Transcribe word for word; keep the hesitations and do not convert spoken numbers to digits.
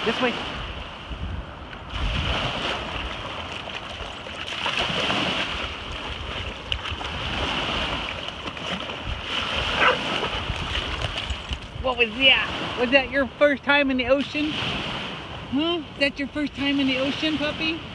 This way. What was that? Was that your first time in the ocean? Huh? Is that your first time in the ocean, puppy?